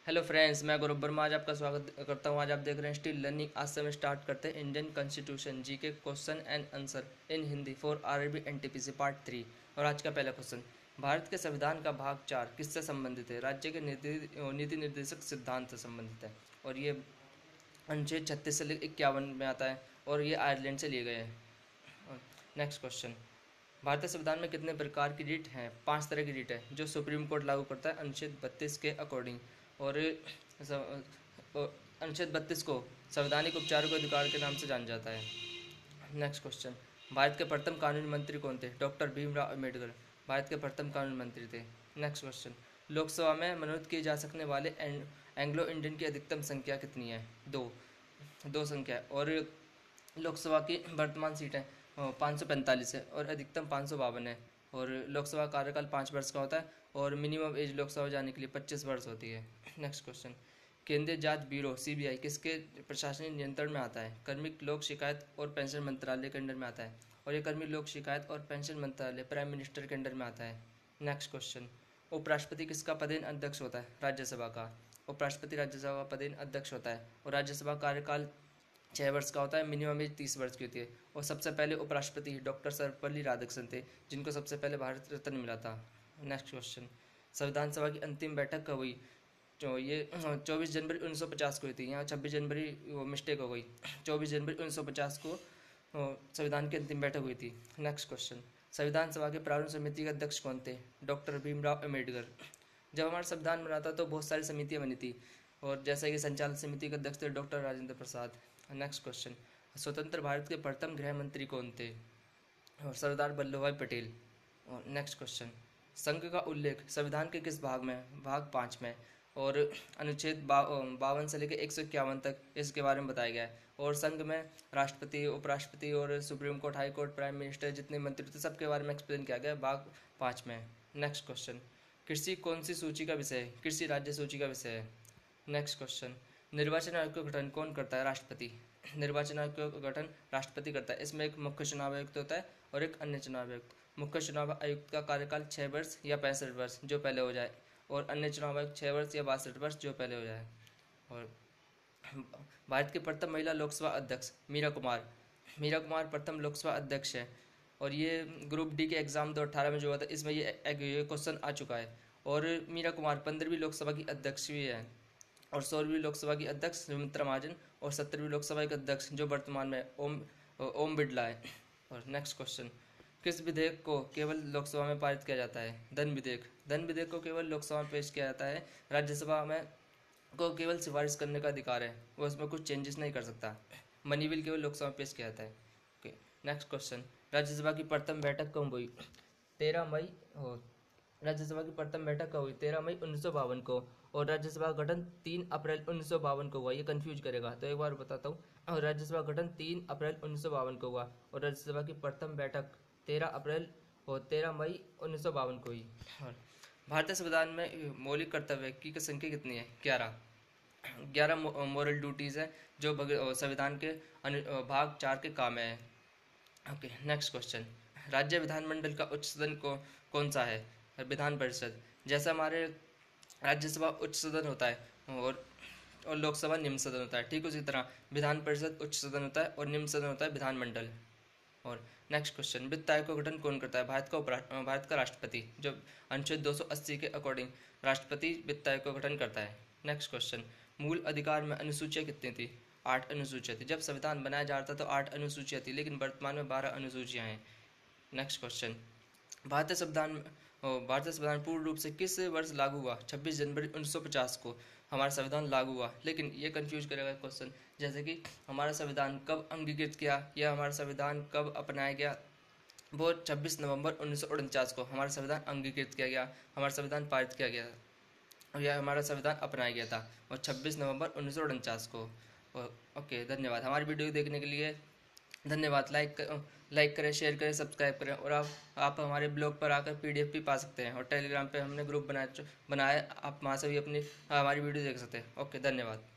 Hello friends, मैं गौरव वर्मा आज आपका स्वागत करता हूं। आज आप देख रहे हैं स्टिल लर्निंग। आज से हम स्टार्ट करते हैं Indian constitution G K question and answer in Hindi for RRB NTPC part 3। और आज का पहला क्वेश्चन, भारत के संविधान का भाग 4 किससे संबंधित है? राज्य के नीति निर्देशक सिद्धांत से संबंधित है। और ये अनुच्छेद 36 से लेकर 51 में आता है और ये आयरलैंड से लिए गए हैं। नेक्स्ट क्वेश्चन, भारतीय संविधान में कितने प्रकार की रीट हैं? 5 तरह की रीट है जो सुप्रीम कोर्ट लागू करता है अनुच्छेद 32 के अकॉर्डिंग। और अनुच्छेद 32 को संवैधानिक उपचारों के अधिकार के नाम से जाना जाता है। नेक्स्ट क्वेश्चन, भारत के प्रथम कानूनी मंत्री कौन थे? डॉक्टर भीमराव अम्बेडकर भारत के प्रथम कानूनी मंत्री थे। नेक्स्ट क्वेश्चन, लोकसभा में मनोनीत किए जा सकने वाले एंग्लो इंडियन की अधिकतम संख्या कितनी है? दो संख्या है। और लोकसभा की वर्तमान सीटें 545 है और अधिकतम 552 है। और लोकसभा कार्यकाल 5 वर्ष का होता है और मिनिमम एज लोकसभा जाने के लिए 25 वर्ष होती है। नेक्स्ट क्वेश्चन, केंद्रीय जांच ब्यूरो सीबीआई किसके प्रशासनिक नियंत्रण में आता है? कार्मिक लोक शिकायत और पेंशन मंत्रालय के अंडर में आता है। और ये कार्मिक लोक शिकायत और पेंशन मंत्रालय प्राइम मिनिस्टर के अंडर में आता है। नेक्स्ट क्वेश्चन, उपराष्ट्रपति किसका पदेन अध्यक्ष होता है? राज्यसभा का। उपराष्ट्रपति राज्यसभा का पदेन अध्यक्ष होता है और राज्यसभा कार्यकाल 6 वर्ष का होता है, मिनिमम एज 30 वर्ष की होती है। और सबसे पहले उपराष्ट्रपति डॉक्टर सर्वपल्ली राधाकृष्णन थे, जिनको सबसे पहले भारत रत्न मिला था। नेक्स्ट क्वेश्चन, संविधान सभा की अंतिम बैठक कब हुई? जो ये 24 जनवरी 1950 को हुई थी। यहाँ 26 जनवरी मिस्टेक हो गई। 24 जनवरी 1950 को संविधान की अंतिम बैठक हुई थी। नेक्स्ट क्वेश्चन, संविधान सभा के प्रारूप समिति के अध्यक्ष कौन थे? डॉक्टर भीमराव अम्बेडकर। जब हमारा संविधान बना था तो बहुत सारी समितियाँ बनी थी, और जैसा कि संचालन समिति के अध्यक्ष थे doctor Rajendra Prasad. Next question, स्वतंत्र भारत के प्रथम गृह मंत्री कौन थे? और सरदार वल्लभ भाई पटेल। और नेक्स्ट क्वेश्चन, संघ का उल्लेख संविधान के किस भाग में? भाग 5 में। और अनुच्छेद 52 से लेकर 151 तक इसके बारे में बताया गया है। और संघ में राष्ट्रपति, उपराष्ट्रपति और supreme court, high court, prime minister जितने मंत्री थे सबके बारे में एक्सप्लेन किया गया है भाग 5 में। नेक्स्ट क्वेश्चन, कृषि कौन सी सूची का विषय है? कृषि राज्य सूची का विषय है। नेक्स्ट क्वेश्चन, निर्वाचन आयोग का गठन कौन करता है? राष्ट्रपति। निर्वाचन आयोग का गठन राष्ट्रपति करता है। इसमें एक मुख्य चुनाव आयुक्त होता है और एक अन्य चुनाव आयुक्त। मुख्य चुनाव आयुक्त का कार्यकाल 6 वर्ष या 65 वर्ष जो पहले हो जाए, और अन्य चुनाव आयुक्त 6 वर्ष या 62 वर्ष जो पहले हो जाए। और भारत की प्रथम महिला लोकसभा अध्यक्ष मीरा कुमार। मीरा कुमार प्रथम लोकसभा अध्यक्ष है। और ये ग्रुप डी के एग्ज़ाम 2018 में जो हुआ था इसमें ये क्वेश्चन आ चुका है। और मीरा कुमार 15वीं लोकसभा की अध्यक्ष भी है। और 16वीं लोकसभा की अध्यक्ष सुमित्रा महाजन। और 17वीं लोकसभा के अध्यक्ष जो वर्तमान में ओम बिरला है। और नेक्स्ट क्वेश्चन, किस विधेयक को केवल लोकसभा में पारित किया जाता है? धन विधेयक। धन विधेयक को केवल लोकसभा में पेश किया जाता है। राज्यसभा में को केवल सिफारिश करने का अधिकार है, वो उसमें कुछ चेंजेस नहीं कर सकता। मनी बिल केवल लोकसभा में पेश किया जाता है। ओके, नेक्स्ट क्वेश्चन, राज्यसभा की प्रथम बैठक कब हुई? 13 मई। राज्यसभा की प्रथम बैठक कब हुई? 13 मई 1952 को। और राज्यसभा का गठन 3 अप्रैल 1952 को हुआ। ये कंफ्यूज करेगा तो एक बार बताता हूँ। और राज्यसभा का गठन 3 अप्रैल 1952 को हुआ और राज्यसभा की प्रथम बैठक 13 अप्रैल और 13 मई 1952 को हुई। और भारतीय संविधान में मौलिक कर्तव्य की संख्या कितनी है? 11 मोरल ड्यूटीज़ है जो संविधान के भाग 4 के काम है। ओके, नेक्स्ट क्वेश्चन, राज्य विधानमंडल का उच्च सदन कौन सा है? विधान परिषद। जैसा हमारे राज्यसभा उच्च सदन होता है और लोकसभा निम्न सदन होता है, ठीक उसी तरह विधान परिषद उच्च सदन होता है और निम्न सदन होता है विधानमंडल। और नेक्स्ट क्वेश्चन, वित्त आयोग का गठन कौन करता है? भारत का राष्ट्रपति, जो अनुच्छेद 280 के अकॉर्डिंग राष्ट्रपति वित्त आयोग का गठन करता है। नेक्स्ट क्वेश्चन, मूल अधिकार में अनुसूचियाँ कितनी थी? 8 अनुसूचियाँ थी। जब संविधान बनाया जा रहा था तो 8 अनुसूचियाँ थी, लेकिन वर्तमान में 12 अनुसूचियाँ हैं। नेक्स्ट क्वेश्चन, भारतीय संविधान पूर्ण रूप से किस वर्ष लागू हुआ? 26 जनवरी 1950 को हमारा संविधान लागू हुआ। लेकिन ये कंफ्यूज करेगा क्वेश्चन, जैसे कि हमारा संविधान कब अंगीकृत किया या हमारा संविधान कब अपनाया गया, वो 26 नवंबर 1949 को हमारा संविधान अंगीकृत किया गया, हमारा संविधान पारित किया गया और यह हमारा संविधान अपनाया गया था और 26 नवंबर 1949 को। ओके, धन्यवाद हमारी वीडियो देखने के लिए। धन्यवाद। लाइक करें, शेयर करें, सब्सक्राइब करें। और आप हमारे ब्लॉग पर आकर PDF भी पा सकते हैं और टेलीग्राम पे हमने ग्रुप बनाया, आप वहाँ से भी अपनी हमारी वीडियो देख सकते हैं। ओके, धन्यवाद।